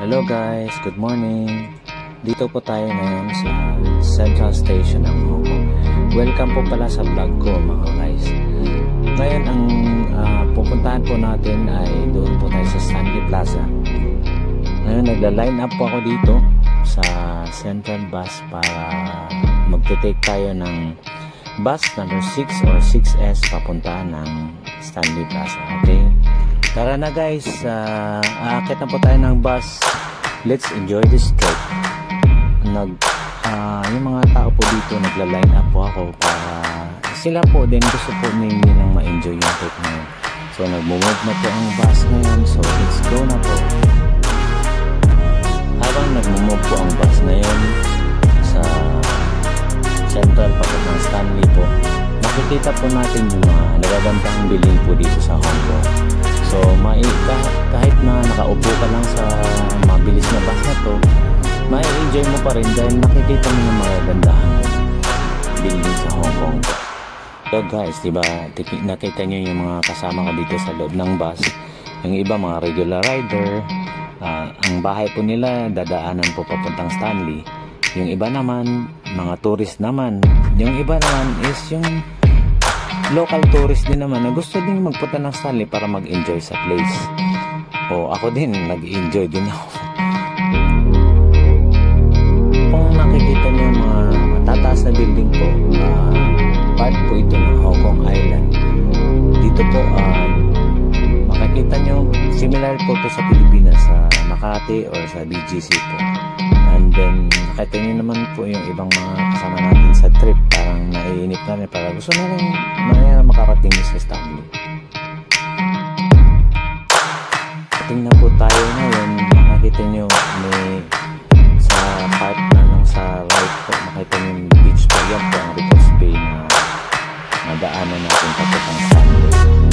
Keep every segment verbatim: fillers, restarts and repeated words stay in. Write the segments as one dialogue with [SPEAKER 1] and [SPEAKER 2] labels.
[SPEAKER 1] Hello guys, good morning. Dito po tayo ngayon sa Central Station ng Hong Kong. Welcome po pala sa vlog ko mga guys. Ngayon ang uh, pupuntahan po natin ay doon po tayo sa Stanley Plaza. Ngayon nagla-line up po ako dito sa Central Bus para magte-take tayo ng bus number six or six S papunta ng Stanley Plaza. Okay? Tara na guys, uh, aakit na po tayo ng bus. Let's enjoy this trip. Nag, uh, yung mga tao po dito nagla-line up po ako para sila po din gusto po nila nang ma-enjoy yung trip ngayon. So nagmo-move na po ang bus ngayon. So let's go na po. Habang nagmo-move po ang bus ngayon sa Central papuntang Stanley po, makikita po natin yung mga nagagandang building po dito sa Hong Kong. So kahit na nakaupo ka lang sa mabilis na bus na to, mai-enjoy mo pa rin dahil nakikita mo ng mga gandahang building sa Hong Kong po. So guys, diba, nakita nyo yung mga kasama ko dito sa loob ng bus. Yung iba mga regular rider, uh, ang bahay po nila dadaanan po papuntang Stanley. Yung iba naman, mga tourist naman. Yung iba naman is yung local tourist din naman na gusto din magpunta ng Stanley para mag-enjoy sa place. O ako din, nag-enjoy din ako. Kung makikita nyo yung mga matataas na building po, uh, part po ito ng Hong Kong Island. Dito po, uh, makikita nyo, similar po to sa Pilipinas, sa Makati or sa B G C po. And then, nakita nyo naman po yung ibang mga kasama natin sa trip. Parang naiinip na rin. Para gusto na rin na makarating sa Stanley. Tingnan po tayo ngayon. Makikita nyo may sa part na nung sa right po. Makita nyo yung beach po. Yan po ang Repulse Bay na nadaanan natin papuntang Stanley.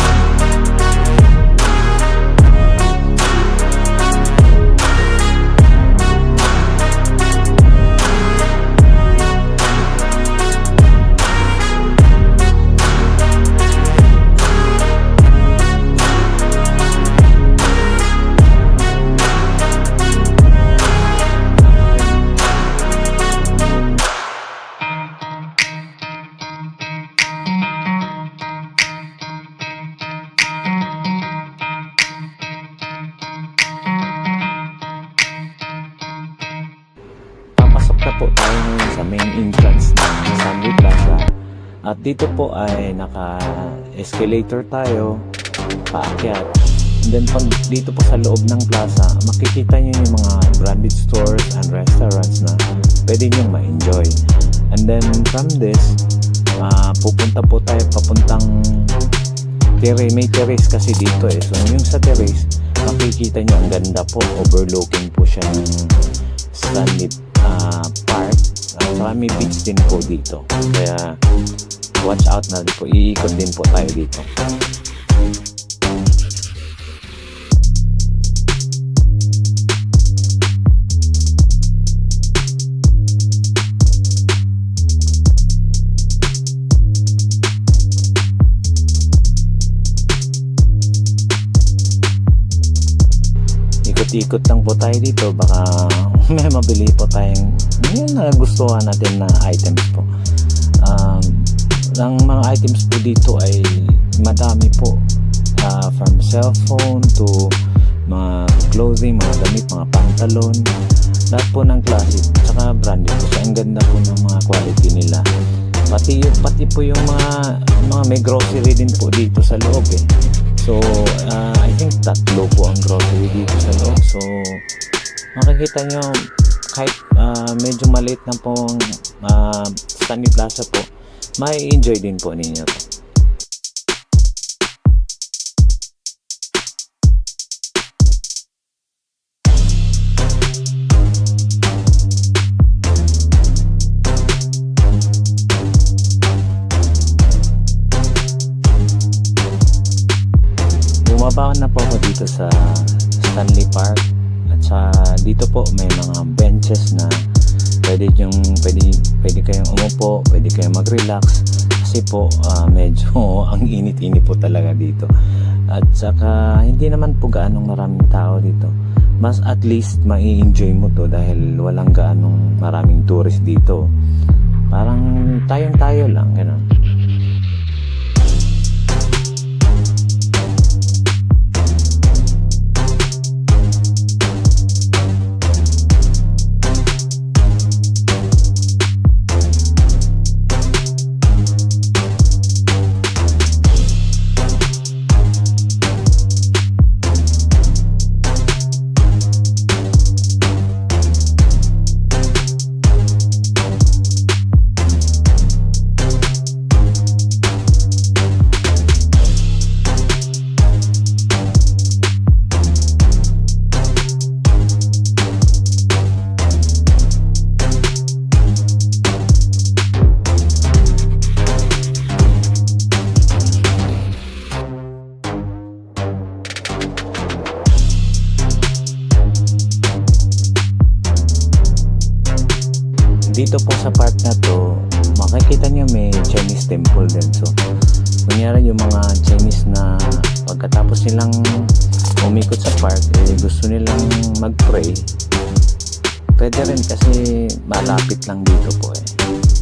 [SPEAKER 1] Na po tayo ngayon sa main entrance ng Stanley Plaza at dito po ay naka-escalator tayo paakyat. And then pag dito po sa loob ng plaza, makikita nyo yung mga branded stores and restaurants na pwede nyo ma-enjoy. And then from this, uh, pupunta po tayo papuntang terrace. May terrace kasi dito eh. So yung sa terrace, makikita nyo ang ganda po. Overlooking po siya ng Stanley Uh, park at saka may beach din po dito, kaya watch out na din po, iikot din po tayo dito. Ikot lang po tayo dito, baka may mabili po tayong yun na gustuhan natin na items po. Um, ang mga items po dito ay madami po, uh, from cellphone to mga clothing, mga damit, mga pantalon, lahat po ng classic, tsaka branded po siya. Ang ganda po ng mga quality nila. Pati, pati po yung mga, mga may grocery din po dito sa loob eh. So, uh, I think tatlo po ang grocery dito sa loob. So, makikita nyo, kahit uh, medyo maliit na po ang uh, Stanley Plaza po, may enjoy din po ninyo to. Bumaba na po ako dito sa Stanley Park at sa dito po may mga benches na pwede yung pwede, pwede kayong umupo, pwede kayong mag-relax kasi po uh, medyo ang init-init po talaga dito. At saka hindi naman po gaanong maraming tao dito. mas at least mai-enjoy mo to dahil walang gaanong maraming tourist dito. Parang tayong tayo lang, gano'n. Dito po sa part na to, makikita nyo may Chinese temple din. So, kunyari yung mga Chinese na pagkatapos nilang umikot sa park, eh, gusto nilang mag-pray. Pwede rin kasi malapit lang dito po eh.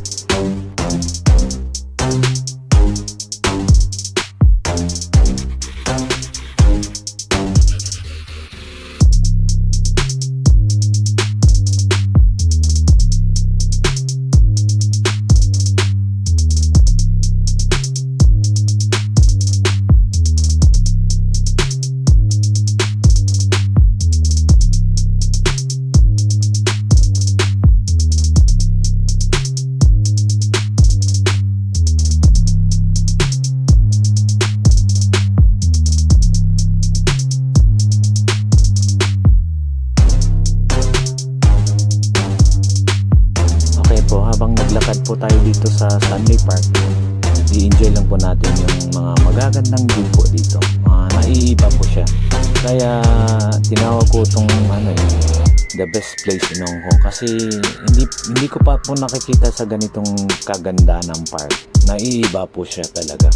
[SPEAKER 1] Naglakad po tayo dito sa Stanley Park. I-enjoy lang po natin yung mga magagandang view po dito. Uh, naiiba po siya. Kaya tinawag ko itong ano eh, the best place in Hong Kong. Kasi hindi, hindi ko pa po nakikita sa ganitong kaganda ng park. Naiiba po siya talaga.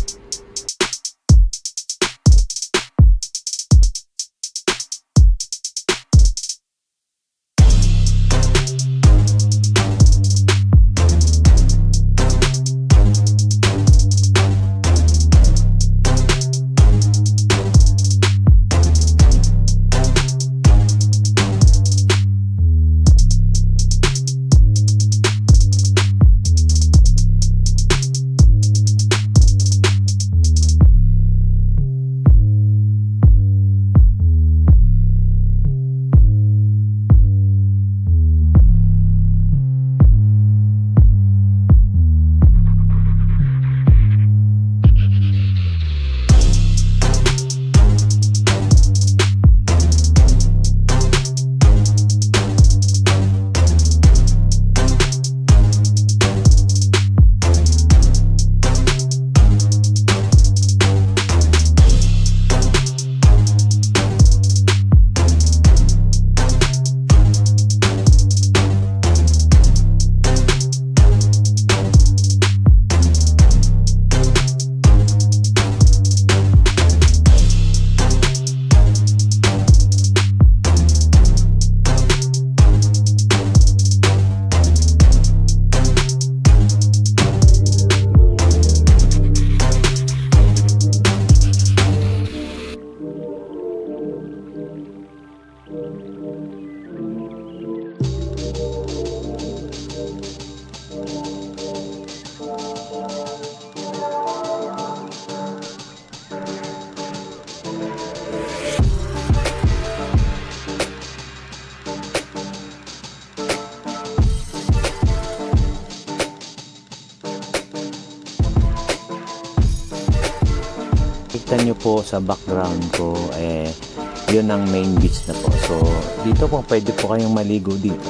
[SPEAKER 1] Kita nyo po sa background ko, eh, yun ang main beach na po. So, dito po pwede po kayong maligo dito.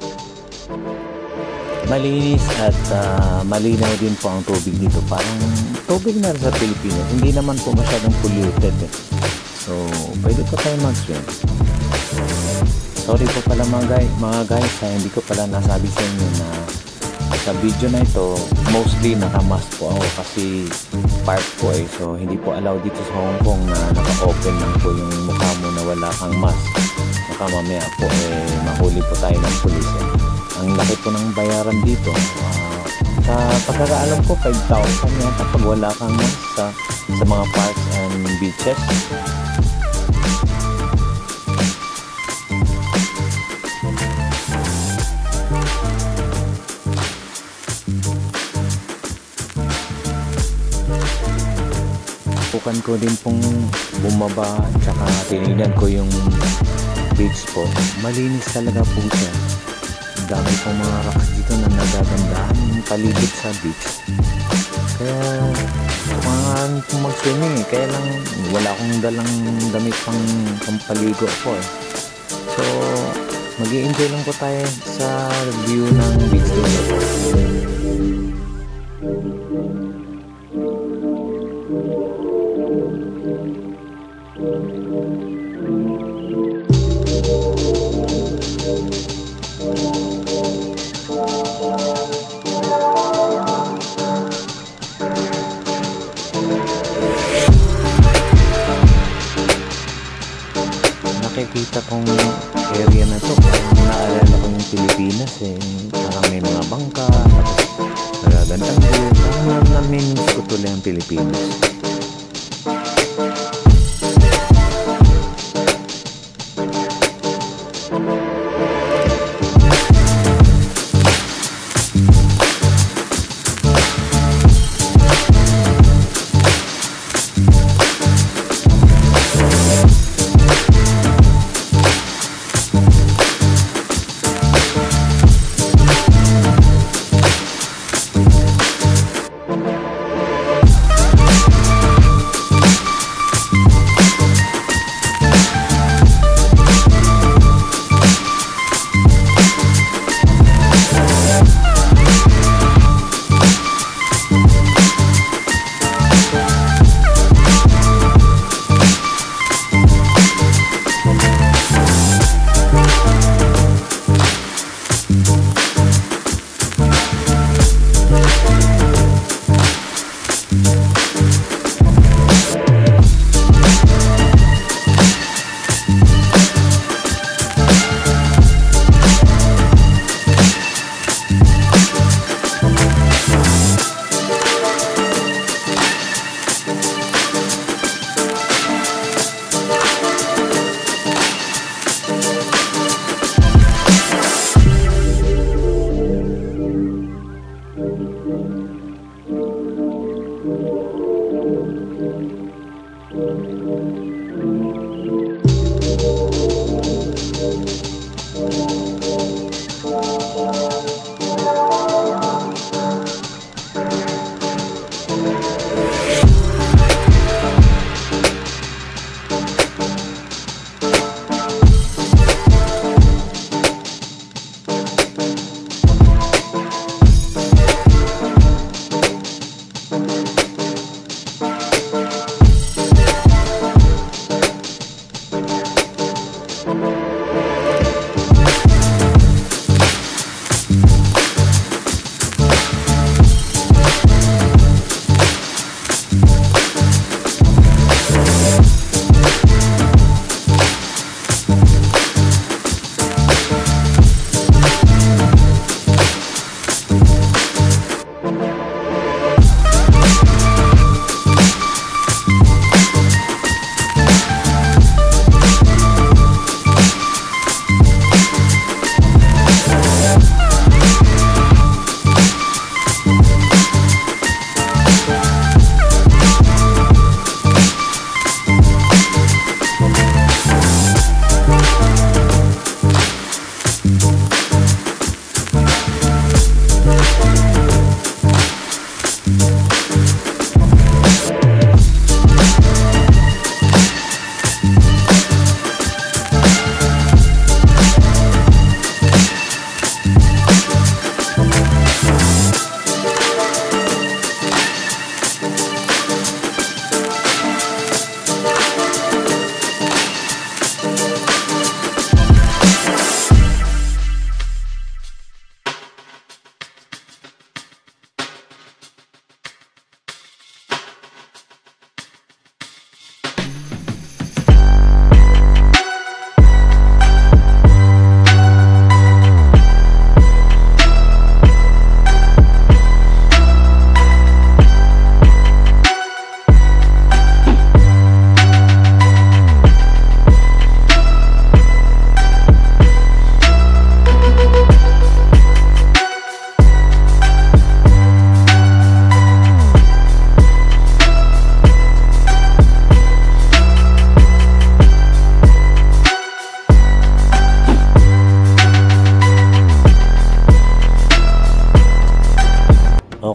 [SPEAKER 1] Malinis at uh, malinaw din po ang tubig dito. Parang tubig na sa Pilipinas. Hindi naman po masyadong polluted eh. So, pwede po tayong mag-swim. Sorry po pala mga guys, mga guys ha, hindi ko pala nasabi sa inyo na sa video na ito, mostly naka-mask po ako kasi park po eh. So, hindi po allowed dito sa Hong Kong na naka-open lang po yung mukha mo na wala kang mask. baka mamaya po eh mahuli po tayo ng pulis eh. Ang laki po ng bayaran dito, uh, sa pagkakaalam ko five thousand yata pag wala kang sa, sa mga parks and beaches. Subukan ko din pong bumaba at saka tinignan ko yung beach po. Malinis talaga po siya. Ang dami pong mga rocks dito na nagagandahan yung paligid sa beach. Kaya kumangaan pong mag-swimming eh. Kaya lang wala akong dalang damit pang pampaligo po eh. So mag-i-enjoy lang po tayo sa view ng beach dito. Nakikita kong area na to, parang naalala ko yung Pilipinas eh. Parang may mga bangka, tapos nagagandang view. Parang namimiss ko tuloy ang Pilipinas.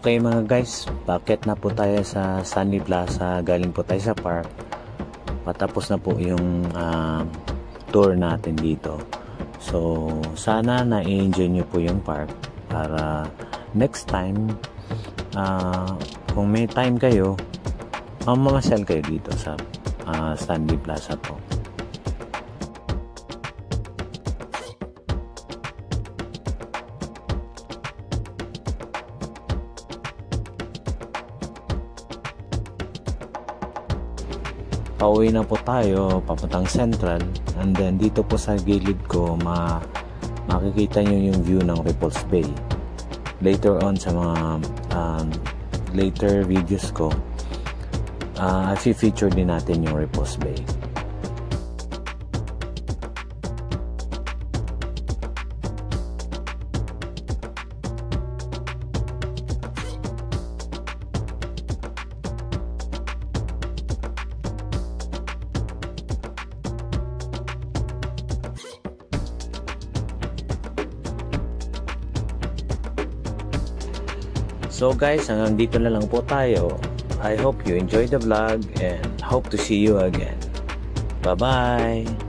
[SPEAKER 1] Okay mga guys, bakit na po tayo sa Stanley Plaza, galing po tayo sa park. Patapos na po yung uh, tour natin dito. So sana na-enjoy nyo po yung park para next time uh, kung may time kayo, uh, mamasyal kayo dito sa uh, Stanley Plaza po. Pauwi na po tayo papuntang Central, and then dito po sa gilid ko ma makikita nyo yung view ng Repulse Bay. Later on sa mga um, later videos ko, uh, i-feature din natin yung Repulse Bay. So guys, hanggang dito na lang po tayo. I hope you enjoyed the vlog and hope to see you again. Bye bye!